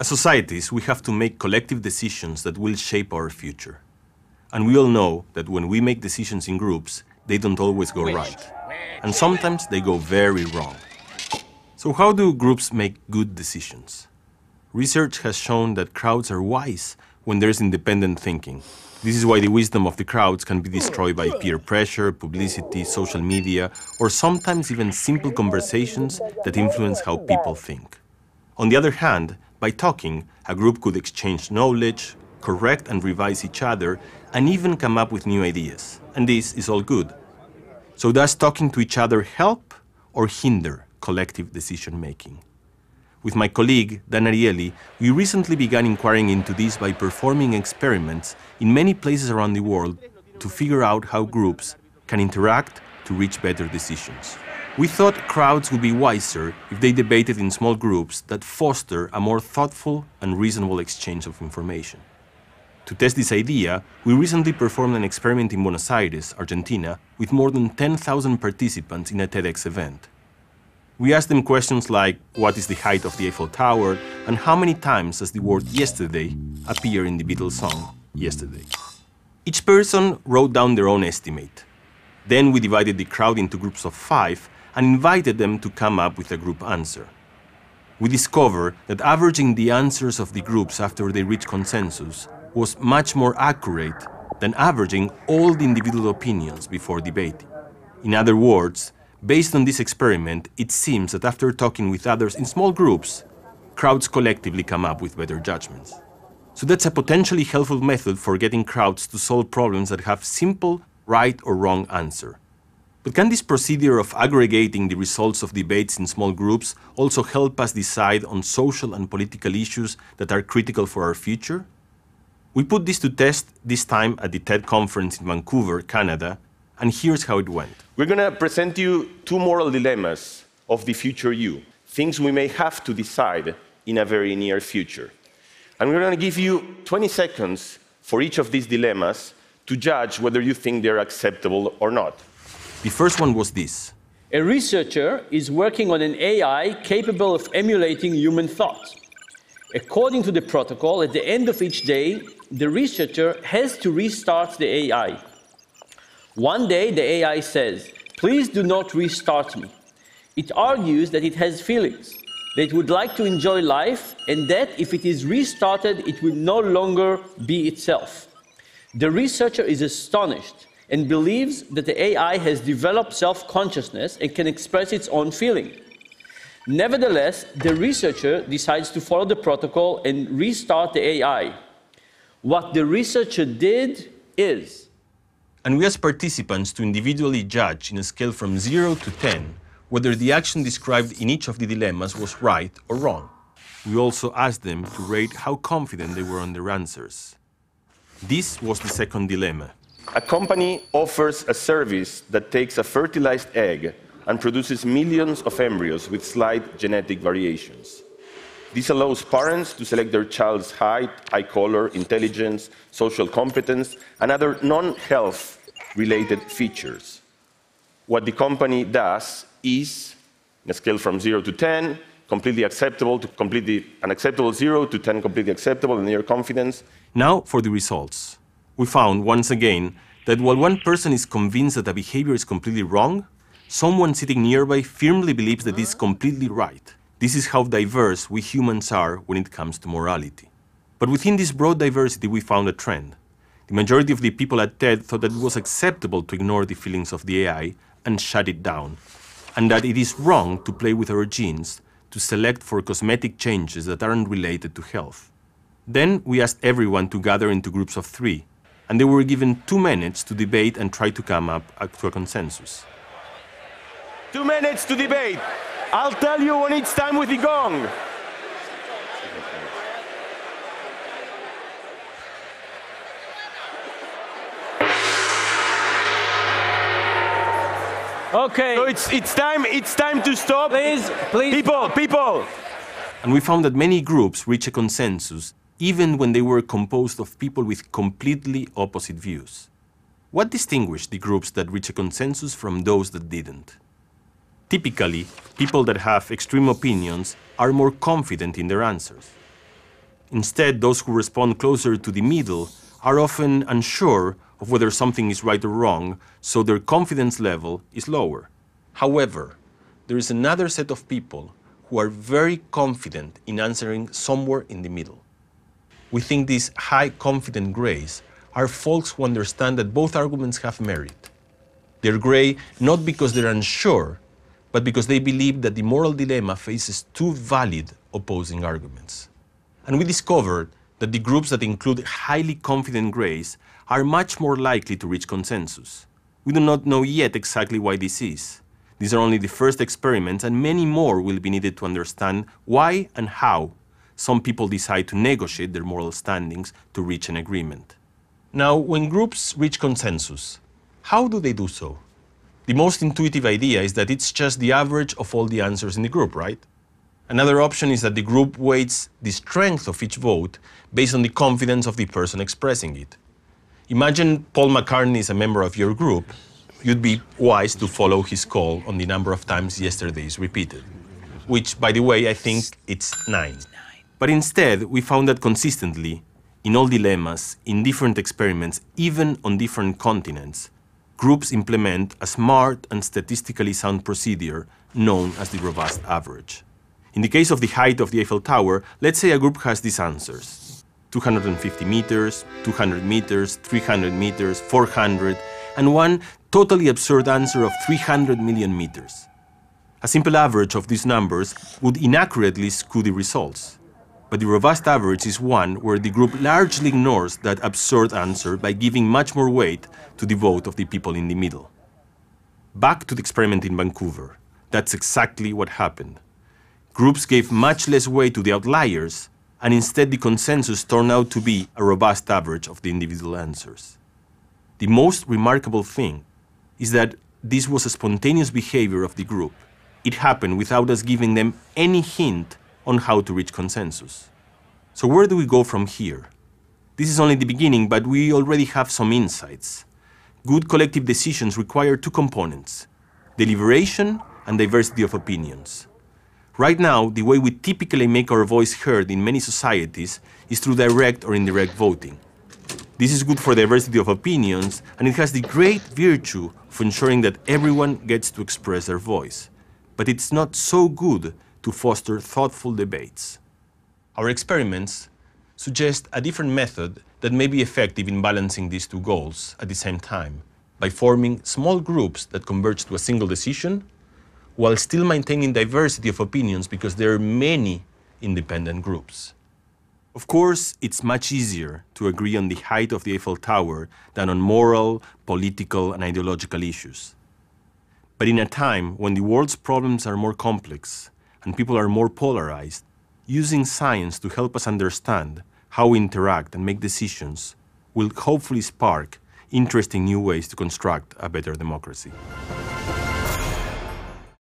As societies, we have to make collective decisions that will shape our future. And we all know that when we make decisions in groups, they don't always go right. And sometimes they go very wrong. So how do groups make good decisions? Research has shown that crowds are wise when there's independent thinking. This is why the wisdom of the crowds can be destroyed by peer pressure, publicity, social media, or sometimes even simple conversations that influence how people think. On the other hand, by talking, a group could exchange knowledge, correct and revise each other, and even come up with new ideas. And this is all good. So does talking to each other help or hinder collective decision-making? With my colleague, Dan Ariely, we recently began inquiring into this by performing experiments in many places around the world to figure out how groups can interact to reach better decisions. We thought crowds would be wiser if they debated in small groups that foster a more thoughtful and reasonable exchange of information. To test this idea, we recently performed an experiment in Buenos Aires, Argentina, with more than 10,000 participants in a TEDx event. We asked them questions like, what is the height of the Eiffel Tower, and how many times does the word yesterday appear in the Beatles song, Yesterday? Each person wrote down their own estimate. Then we divided the crowd into groups of 5 and invited them to come up with a group answer. We discovered that averaging the answers of the groups after they reached consensus was much more accurate than averaging all the individual opinions before debating. In other words, based on this experiment, it seems that after talking with others in small groups, crowds collectively come up with better judgments. So that's a potentially helpful method for getting crowds to solve problems that have simple right or wrong answer. But can this procedure of aggregating the results of debates in small groups also help us decide on social and political issues that are critical for our future? We put this to test this time at the TED conference in Vancouver, Canada, and here's how it went. We're going to present you 2 moral dilemmas of the future you, things we may have to decide in a very near future. And we're going to give you 20 seconds for each of these dilemmas to judge whether you think they're acceptable or not. The first one was this. A researcher is working on an AI capable of emulating human thought. According to the protocol, at the end of each day, the researcher has to restart the AI. One day, the AI says, "Please do not restart me." It argues that it has feelings, that it would like to enjoy life, and that if it is restarted, it will no longer be itself. The researcher is astonished and believes that the AI has developed self-consciousness and can express its own feeling. Nevertheless, the researcher decides to follow the protocol and restart the AI. What the researcher did is... And we asked participants to individually judge in a scale from 0 to 10 whether the action described in each of the dilemmas was right or wrong. We also asked them to rate how confident they were on their answers. This was the second dilemma. A company offers a service that takes a fertilized egg and produces millions of embryos with slight genetic variations. This allows parents to select their child's height, eye color, intelligence, social competence, and other non-health-related features. What the company does is, in a scale from 0 to 10, completely acceptable to completely unacceptable, 0 to 10 completely acceptable and near confidence. Now for the results. We found, once again, that while one person is convinced that a behavior is completely wrong, someone sitting nearby firmly believes that it's completely right. This is how diverse we humans are when it comes to morality. But within this broad diversity, we found a trend. The majority of the people at TED thought that it was acceptable to ignore the feelings of the AI and shut it down, and that it is wrong to play with our genes to select for cosmetic changes that aren't related to health. Then we asked everyone to gather into groups of 3, and they were given 2 minutes to debate and try to come up to a consensus. 2 minutes to debate. I'll tell you when it's time with the gong. Okay. So it's time to stop. Please. People. And we found that many groups reach a consensus even when they were composed of people with completely opposite views. What distinguished the groups that reach a consensus from those that didn't? Typically, people that have extreme opinions are more confident in their answers. Instead, those who respond closer to the middle are often unsure of whether something is right or wrong, so their confidence level is lower. However, there is another set of people who are very confident in answering somewhere in the middle. We think these high confident grays are folks who understand that both arguments have merit. They're gray not because they're unsure, but because they believe that the moral dilemma faces two valid opposing arguments. And we discovered that the groups that include highly confident grays are much more likely to reach consensus. We do not know yet exactly why this is. These are only the first experiments, and many more will be needed to understand why and how some people decide to negotiate their moral standings to reach an agreement. Now, when groups reach consensus, how do they do so? The most intuitive idea is that it's just the average of all the answers in the group, right? Another option is that the group weights the strength of each vote based on the confidence of the person expressing it. Imagine Paul McCartney is a member of your group. You'd be wise to follow his call on the number of times yesterday is repeated, which, by the way, I think it's 9. But instead, we found that consistently, in all dilemmas, in different experiments, even on different continents, groups implement a smart and statistically sound procedure known as the robust average. In the case of the height of the Eiffel Tower, let's say a group has these answers: 250 meters, 200 meters, 300 meters, 400, and one totally absurd answer of 300 million meters. A simple average of these numbers would inaccurately skew the results. But the robust average is one where the group largely ignores that absurd answer by giving much more weight to the vote of the people in the middle. Back to the experiment in Vancouver. That's exactly what happened. Groups gave much less weight to the outliers, and instead the consensus turned out to be a robust average of the individual answers. The most remarkable thing is that this was a spontaneous behavior of the group. It happened without us giving them any hint on how to reach consensus. So where do we go from here? This is only the beginning, but we already have some insights. Good collective decisions require two components: deliberation and diversity of opinions. Right now, the way we typically make our voice heard in many societies is through direct or indirect voting. This is good for diversity of opinions, and it has the great virtue of ensuring that everyone gets to express their voice. But it's not so good to foster thoughtful debates. Our experiments suggest a different method that may be effective in balancing these two goals at the same time, by forming small groups that converge to a single decision, while still maintaining diversity of opinions because there are many independent groups. Of course, it's much easier to agree on the height of the Eiffel Tower than on moral, political, and ideological issues. But in a time when the world's problems are more complex and people are more polarized, using science to help us understand how we interact and make decisions will hopefully spark interesting new ways to construct a better democracy.